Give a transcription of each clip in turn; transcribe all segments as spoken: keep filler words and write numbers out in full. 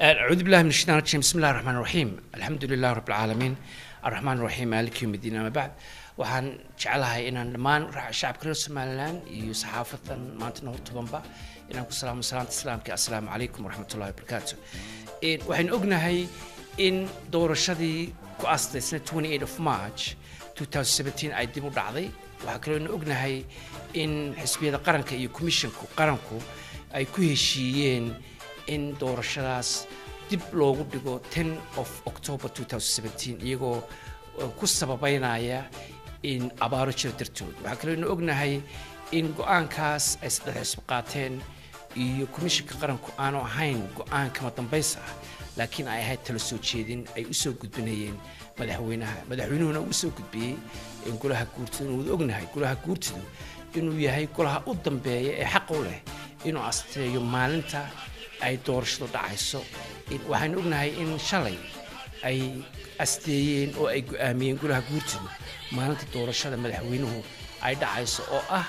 أعوذ بالله من الشيطان الرجيم بسم الله الرحمن الرحيم الحمد لله رب العالمين الرحمن الرحيم مالك يوم الدين أما بعد waxaan jecelahay inaan dhammaan shacabka reer Somaliland iyo saxaafadan maanta noo tubanba inaan ku salaamo salaanta islaamka assalaamu calaykum waraxmatullaahi wabarakaatuh ee waxaan ognahay in doorashadii ku asteysnay twenty-eighth of March twenty seventeen ay dib u dhacday waxa kale oo ognahay in xisbiyada qaranka iyo commissionku qaranku ay ku heshiiyeen in doorashadaas dib loogu dhigo ten of October twenty seventeen iyagoo ku sababeynaya in abaaro jir dartood waxa kale oo ognahay in go'aankaas ay saddex xisbi qaateen iyo commissionka qaranku aanu ahayn go'aan kama dambeys ah laakiin ay ahayd talo soo jeedin ay u soo gudbinayeen madaxweynaha madaxweynuhuna uu soo gudbiyay in golaha guurtida uu ognahay golaha guurtida inuu yahay golaha u dambeeya ee xaq u leh inuu asteeyo maalinta ay doorashadu dhacayso waxaan ognahay in shalay ay asteeyeen oo ay go'aamiyeen golaha guurtida maalinta doorashada madaxweynuhu ay dhacayso oo ah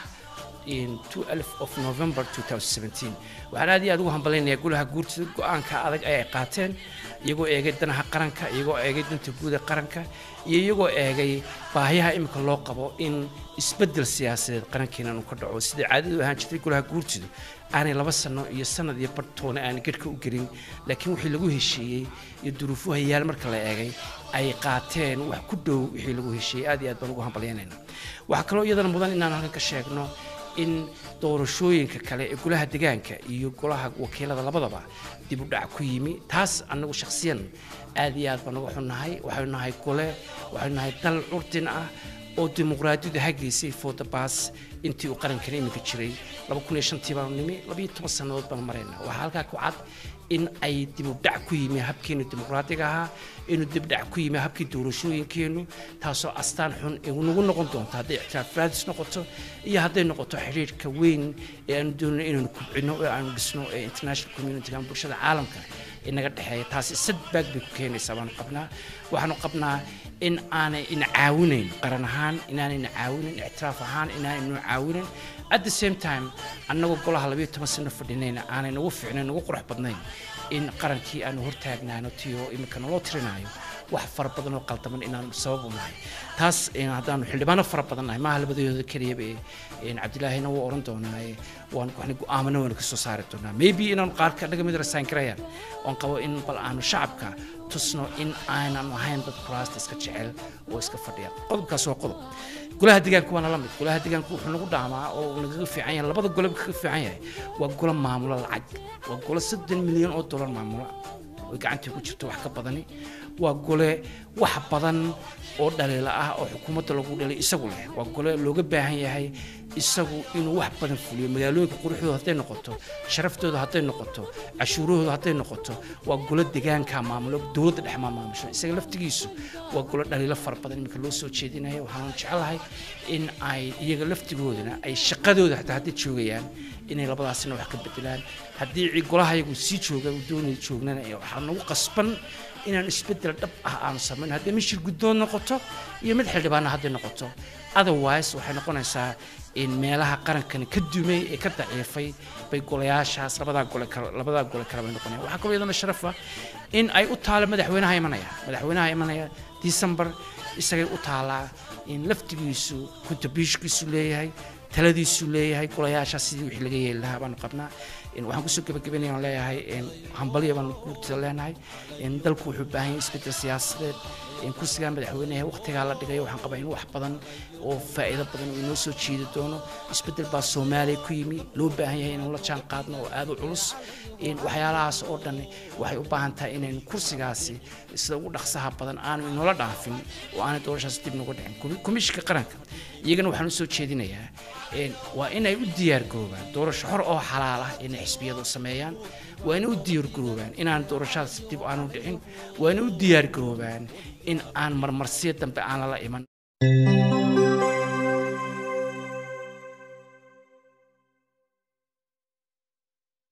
in twelve of November twenty seventeen waxaan aad iyo aad ugu hambaleynayaa golaha guurtida go'aanka adag ay qaateen iyagoo eegay danaha qaranka iyagoo eegay danta guud ee qaranka iyo iyagoo eegay baahiyaha imika loo qabo in isbedel siyaasadeed qarankeena uu ka dhaco sida caadadu ahaan jirtay golaha guurtida aanay laba sano iyo sanad iyo bartoona aan gadhka u gelin laakiin wixii lagu heshiiyey iyo duruufaha yaal marka la eegay ay qaateen wax ku dhow wixii lagu heshiiyey aad iyo aad baan ugu hambaleynaynaa waxa kale oo iyadana mudan inaan halkan ka sheegno in doorashooyinka kale ee golaha deegaanka iyo golaha wakiilada labadaba dib u dhac ku yimi taas anagu shakhsiyan aad iyo aad baan uga xunnahay waxaynu nahay gole waxaynu nahay dal curdin ah oo dimuqraadiyadu hageysay foodabaas intii uu qarankan iminka jiray laba kun iyo shantii baan nimi laba iyo toban sanadood baan maraynaa waxaa halkaa ku cad in ay dib u dhac ku yimi habkeenu dimuqraadiga ahaa inuu dib u dhac ku yimi habkii doorashooyinkeenu taasoo astaan xun ee nagu noqon doonto hadday ictiraaf raadis noqoto iyo hadday noqoto xiriirka weyn ee aanu doonayno inaanu kubcino oo aanu dhisno ee international community ama bulshada caalamka inaga dhexeeya taasi sadbaag bay ku keenaysaa baanu qabnaa waxaanu qabnaa in aanay ina caawinayn qaran ahaan inaanay ina caawinayn ictiraaf ahaan inaanay ina caawinayn at the same time annagoo golaha laba iyo toban sano fadhinayna aanay nagu fiicnayn nagu qurux badnayn in qarankii aanu hortaagnaano tiyo imika naloo tirinayo wax fara badan oo qaldaman inaan sabab u nahay taas haddaanu xildhibaano fara badan nahay maaha labadooda keliyaba ee cabdilaahina wuu oran doonaa waan waxna go'aamano waan ka soo saari doonaa maybe inaan qaar ka dhaga mid rasaan karayaan oon qabo in bal aanu shacabka tusno in aanan ahayn dad kuraasta iska jecel oo iska fadhiya qodobkaas waa qodob golaha deegaanka waana la mid golaha deegaanka wuxuu nagu dhaamaa oo naga fiican yahay labada gole ka fiican yahay waa golo maamulo lacag waa golo soddon milyan oo dollar maamulo oo gacantii ku jirto wax ka badani waa gole wax badan oo dhaliila ah oo xukuumadda lagu dhalay isagu leh waa gole looga baahan yahay isagu inuu wax badan fuliyo magaalooyinka quruxdooda hadday noqoto sharaftooda hadday noqoto cashuurahooda hadday noqoto waa gole deegaanka maamulo dowladda dhex maamusho isaga laftigiisu waa gole dhaliilo fara badan imika loo soo jeedinayo waxaan jecelahay in ay iyaga laftigoodana ay shaqadooda hataa hadday joogayaan inay labadaasina wax ka bedelaan haddii golahayagu sii jooga doonaya joognana waxaa nagu qasban inaan isbedel dhab ah aanu samayn haddii mid shir guddoon noqoto iyo mid xildhibaana hadday noqoto otherwise waxay noqonaysaa in meelaha qarankani ka dumay ee ka daciifay bay golayaashaas labadaa gole labadaa gole kale bay noqonayaan waxaa kaloo iyadana sharafa in ay u taalo madaxweynaha imanaya madaxweynaha imanaya December isagay u taalaa in laftigiisu contributionkiisu leeyahay taladiisu leeyahay golayaashaas sidii wixii laga yeeli lahaa baanu qabnaa in waxaan kusoo gabagabeynayaan leeyahay in hambaliya baan ku leenahay in dalku wuxuu u baahan yahay isbedel siyaasadeed in kursiga madaxweynaha waqtiga la dhigayo waxaan qabaa in wax badan oo faa'iido badan uu inoo soo jeedi doono isbedel baa Soomaaliya ku yimi loo baahan yahay in la jaan qaadno oo aad u culus in waxyaalahaas oo dhan waxay u baahan tahay inaynu kursigaasi sida ugu dhaqsaha badan aanu inoola dhaafin oo aanay doorashaas dib nooga dhicin komishinka qaranka iyagana waxaan u soo jeedinayaa in waa inay u diyaar garoobaan doorasho xor oo xalaal ah in xisbiyadu sameeyaan waa inay u diyaar garoobaan inaan doorashadas dib aanu dhicin waa inay u diyaar garoobaan in aan marmarsiyo dambe aan la iman